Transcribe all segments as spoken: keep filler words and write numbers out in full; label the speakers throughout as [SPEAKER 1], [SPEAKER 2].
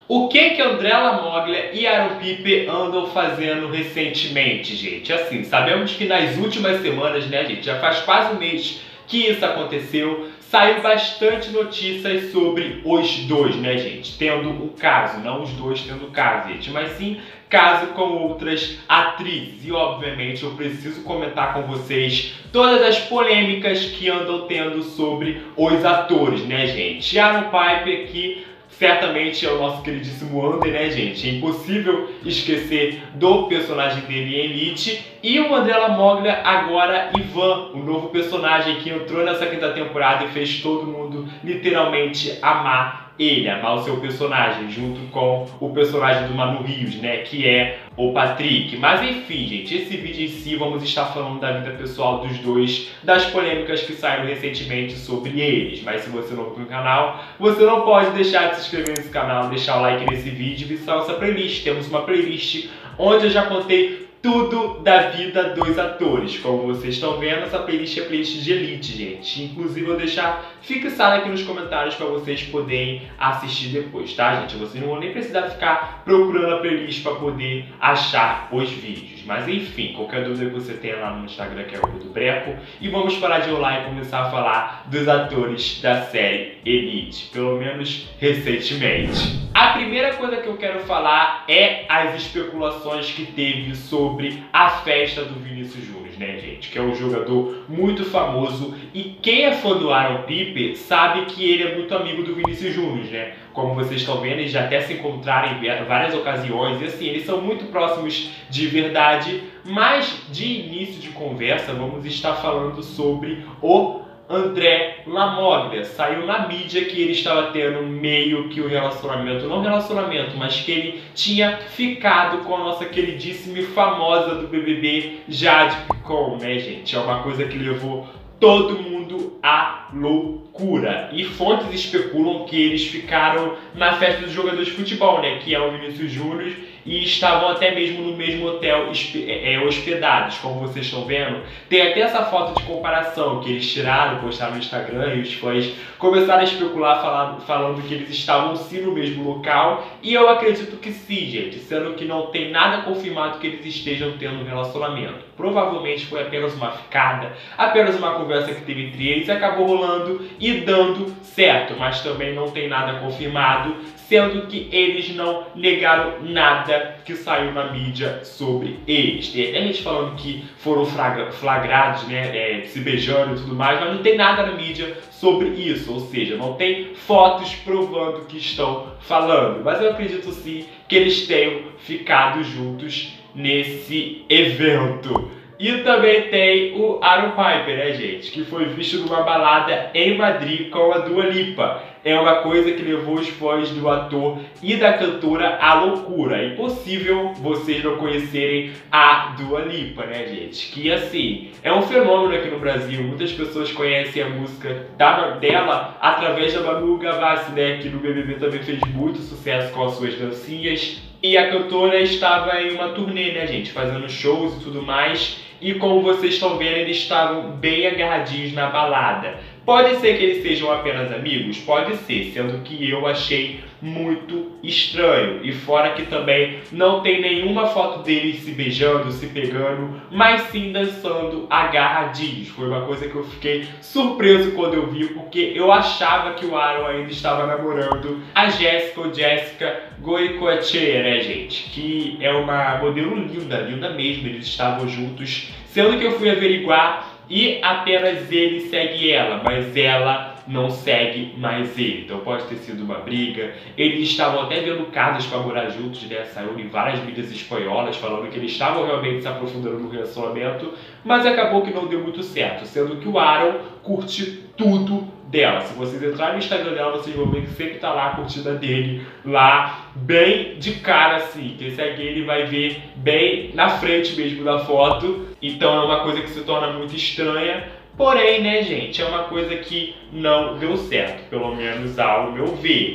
[SPEAKER 1] O que que Andrella Moglia e Aaron Piper andam fazendo recentemente, gente? Assim, sabemos que nas últimas semanas, né, gente, já faz quase um mês que isso aconteceu, saiu bastante notícias sobre os dois, né, gente? Tendo um caso, não os dois tendo caso, gente, mas sim caso com outras atrizes. E, obviamente, eu preciso comentar com vocês todas as polêmicas que andam tendo sobre os atores, né, gente? Aaron Piper, que certamente é o nosso queridíssimo Ander, né, gente? É impossível esquecer do personagem dele em Elite. E o Andrella Moglia, agora Ivan, o novo personagem que entrou nessa quinta temporada e fez todo mundo literalmente amar ele, amar o seu personagem, junto com o personagem do Manu Rios, né, que é o Patrick. Mas enfim, gente, esse vídeo em si vamos estar falando da vida pessoal dos dois, das polêmicas que saíram recentemente sobre eles. Mas se você não é novo no canal, você não pode deixar de se inscrever nesse canal, deixar o like nesse vídeo e visitar nossa playlist. Temos uma playlist onde eu já contei tudo da vida dos atores. Como vocês estão vendo, essa playlist é playlist de Elite, gente. Inclusive, eu vou deixar fixado aqui nos comentários para vocês poderem assistir depois, tá, gente? Vocês não vão nem precisar ficar procurando a playlist para poder achar os vídeos. Mas enfim, qualquer dúvida que você tenha lá no Instagram, que é o do Breco. E vamos parar de rolar e começar a falar dos atores da série Elite, pelo menos recentemente. A primeira coisa que eu quero falar é as especulações que teve sobre a festa do Vinícius Júnior, né, gente? Que é um jogador muito famoso, e quem é fã do Aaron Piper sabe que ele é muito amigo do Vinícius Júnior, né? Como vocês estão vendo, eles já até se encontraram em várias ocasiões, e assim, eles são muito próximos de verdade. Mas de início de conversa, vamos estar falando sobre o André Lamoglia. Saiu na mídia que ele estava tendo meio que um relacionamento, não relacionamento, mas que ele tinha ficado com a nossa queridíssima e famosa do B B B, Jade Picon, né, gente? É uma coisa que levou todo mundo à loucura. E fontes especulam que eles ficaram na festa dos jogadores de futebol, né, que é o Vinícius Júnior, e estavam até mesmo no mesmo hotel é, hospedados, como vocês estão vendo. Tem até essa foto de comparação que eles tiraram, postaram no Instagram, e os fãs começaram a especular falando, falando que eles estavam sim no mesmo local, e eu acredito que sim, gente, sendo que não tem nada confirmado que eles estejam tendo um relacionamento. Provavelmente foi apenas uma ficada, apenas uma conversa que teve entre eles, acabou rolando e dando certo, mas também não tem nada confirmado, sendo que eles não negaram nada que saiu na mídia sobre eles. Tem até gente falando que foram flagrados, né, é, se beijando e tudo mais, mas não tem nada na mídia sobre isso, ou seja, não tem fotos provando que estão falando. Mas eu acredito sim que eles tenham ficado juntos nesse evento. E também tem o Aaron Piper, né, gente, que foi visto numa balada em Madrid com a Dua Lipa. É uma coisa que levou os fãs do ator e da cantora à loucura. É impossível vocês não conhecerem a Dua Lipa, né, gente? Que, assim, é um fenômeno aqui no Brasil. Muitas pessoas conhecem a música da, dela através da Manu Gavassi, né, que no B B B também fez muito sucesso com as suas dancinhas. E a cantora estava em uma turnê, né, gente, fazendo shows e tudo mais. E como vocês estão vendo, eles estavam bem agarradinhos na balada. Pode ser que eles sejam apenas amigos? Pode ser, sendo que eu achei muito estranho. E fora que também não tem nenhuma foto deles se beijando, se pegando, mas sim dançando agarradinhos. Foi uma coisa que eu fiquei surpreso quando eu vi, porque eu achava que o Aaron ainda estava namorando a Jéssica, ou Jéssica Goicoechea, né, gente? Que é uma modelo linda, linda mesmo. Eles estavam juntos, sendo que eu fui averiguar e apenas ele segue ela, mas ela não segue mais ele. Então pode ter sido uma briga. Eles estavam até vendo casas para morar juntos, né? Saiu em várias mídias espanholas falando que eles estavam realmente se aprofundando no relacionamento, mas acabou que não deu muito certo, sendo que o Aaron curte tudo dela. Se vocês entrarem no Instagram dela, vocês vão ver que sempre tá lá a curtida dele, lá bem de cara assim. Quem segue ele vai ver bem na frente mesmo da foto. Então é uma coisa que se torna muito estranha. Porém, né, gente, é uma coisa que não deu certo, pelo menos ao meu ver.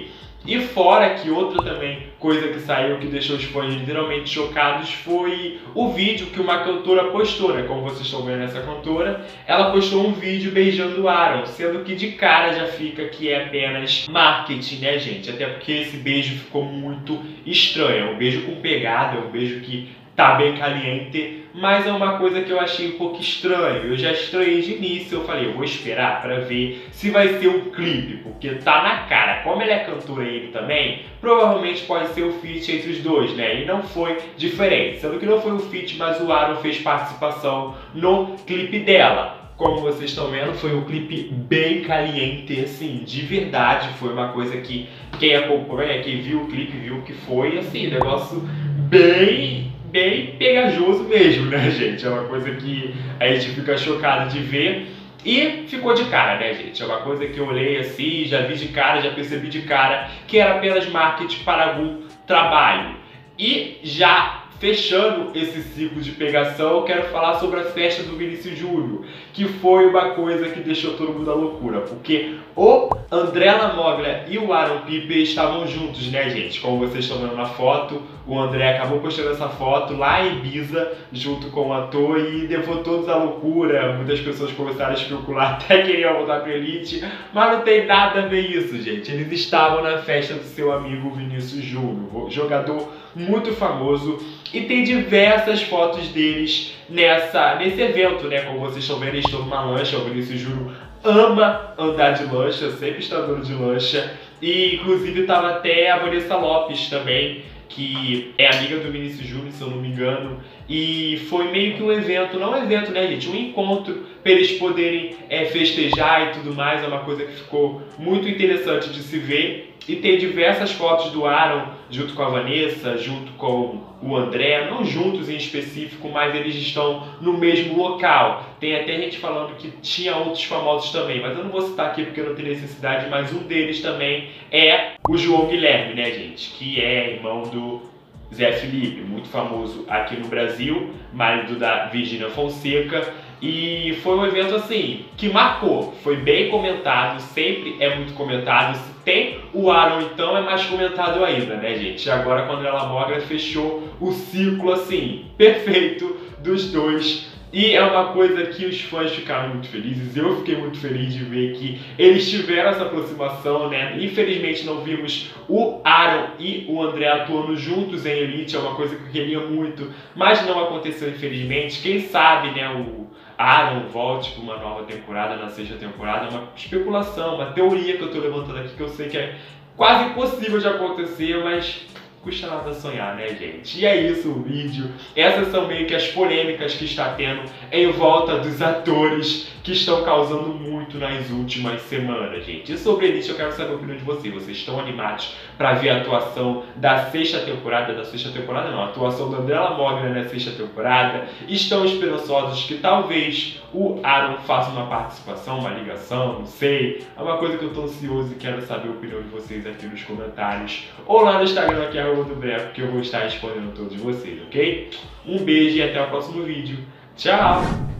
[SPEAKER 1] E fora que outra também coisa que saiu que deixou os fãs literalmente chocados foi o vídeo que uma cantora postou, né? Como vocês estão vendo essa cantora, ela postou um vídeo beijando o Aaron, sendo que de cara já fica que é apenas marketing, né, gente? Até porque esse beijo ficou muito estranho, é um beijo com pegada, é um beijo que tá bem caliente, mas é uma coisa que eu achei um pouco estranho. Eu já estranhei de início, eu falei, eu vou esperar pra ver se vai ser um clipe, porque tá na cara. Como ele é cantor e ele também, provavelmente pode ser o feat entre os dois, né? E não foi diferente, sendo que não foi o feat, mas o Aaron fez participação no clipe dela. Como vocês estão vendo, foi um clipe bem caliente, assim, de verdade. Foi uma coisa que quem acompanha, quem viu o clipe, viu que foi, assim, negócio bem... bem pegajoso mesmo, né, gente? É uma coisa que a gente fica chocado de ver e ficou de cara, né, gente? É uma coisa que eu olhei assim, já vi de cara, já percebi de cara que era apenas marketing para algum trabalho. E já fechando esse ciclo de pegação, eu quero falar sobre a festa do Vinícius Júnior, que foi uma coisa que deixou todo mundo à loucura, porque o André Lamoglia e o Aaron Piper estavam juntos, né, gente? Como vocês estão vendo na foto, o André acabou postando essa foto lá em Ibiza, junto com o ator, e levou todos à loucura. Muitas pessoas começaram a especular, até queriam voltar para Elite, mas não tem nada a ver isso, gente. Eles estavam na festa do seu amigo Vinícius Júnior, jogador muito famoso, e tem diversas fotos deles nessa, nesse evento, né? Como vocês estão vendo, eles estão numa lancha. O Vinícius Júnior ama andar de lancha, sempre está andando de lancha. E inclusive estava até a Vanessa Lopes também, que é amiga do Vinícius Júnior, se eu não me engano. E foi meio que um evento, não um evento, né, gente? Um encontro para eles poderem é, festejar e tudo mais. É uma coisa que ficou muito interessante de se ver. E tem diversas fotos do Aaron junto com a Vanessa, junto com o André, não juntos em específico, mas eles estão no mesmo local. Tem até gente falando que tinha outros famosos também, mas eu não vou citar aqui porque não tem necessidade, mas um deles também é o João Guilherme, né, gente? Que é irmão do Zé Felipe, muito famoso aqui no Brasil, marido da Virgínia Fonseca. E foi um evento assim, que marcou, foi bem comentado, sempre é muito comentado. Se tem o Aaron, então é mais comentado ainda, né, gente? Agora quando ela Lamoglia fechou o ciclo assim, perfeito dos dois. E é uma coisa que os fãs ficaram muito felizes, eu fiquei muito feliz de ver que eles tiveram essa aproximação, né? Infelizmente não vimos o Aaron e o André atuando juntos em Elite, é uma coisa que eu queria muito, mas não aconteceu infelizmente. Quem sabe, né, o Aaron volte para uma nova temporada, na sexta temporada, é uma especulação, uma teoria que eu tô levantando aqui, que eu sei que é quase impossível de acontecer, mas custa nada sonhar, né, gente? E é isso o vídeo. Essas são meio que as polêmicas que está tendo em volta dos atores que estão causando muito nas últimas semanas, gente. E sobre Elite eu quero saber a opinião de vocês. Vocês estão animados para ver a atuação da sexta temporada? Da sexta temporada não, a atuação da André Lamoglia na sexta temporada? Estão esperançosos que talvez o Aaron faça uma participação, uma ligação, não sei. É uma coisa que eu estou ansioso e quero saber a opinião de vocês aqui nos comentários. Ou lá no Instagram, aqui é do Breco, que eu vou estar respondendo todos vocês, ok? Um beijo e até o próximo vídeo. Tchau!